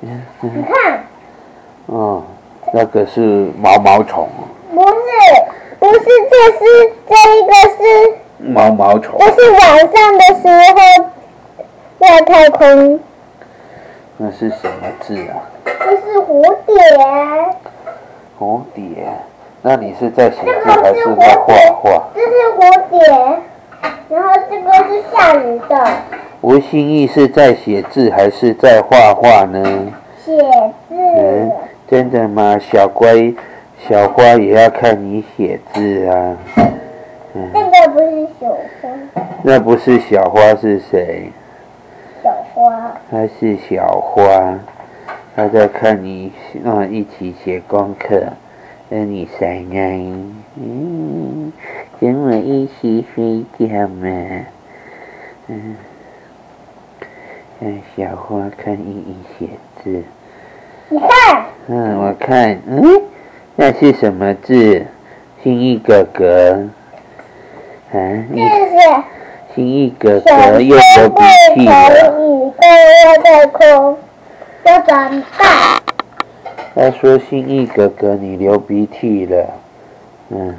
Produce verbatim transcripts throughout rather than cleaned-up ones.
你看。 哦，那个是毛毛虫。 不是，不是，这是这一个是毛毛虫。 这是晚上的时候在太空。 那是什么字啊？ 这是蝴蝶。 蝴蝶。那你是在写字还是在画画？ 这是蝴蝶，然后这个是下雨的。 吴心义是在写字还是在画画呢？ 写字。 嗯，真的吗？小乖，小花也要看你写字啊。 嗯。这个不是小花。 那不是小花是谁？ 小花。 她是小花，她在看你，嗯，一起写功课。跟你晒爱，嗯，跟我一起睡觉嘛，嗯，让小花看依依写字。 你看。 嗯，我看，嗯，那是什么字？心意哥哥。啊，你。心意哥哥又流鼻涕了。 要太空，要长大。 他说：“心意哥哥，你流鼻涕了。”嗯。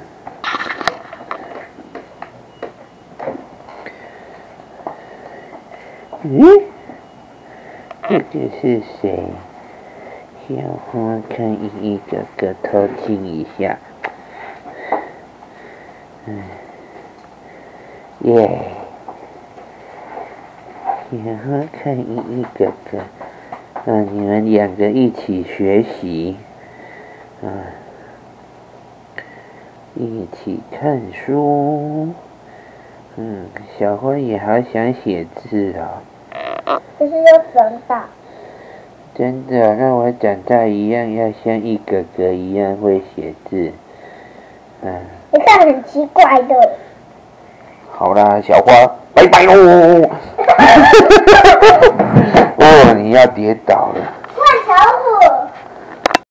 咦？这个是谁？小花看依依哥哥偷听一下。嗯。耶！小花看依依哥哥。啊，你们两个一起学习，啊，一起看书，嗯，小花也好想写字哦。 可是要长大。 真的，让我长大一样，要像一哥哥一样会写字，啊。 你看很奇怪的。 好啦，小花，拜拜喽。哦，你要跌倒了。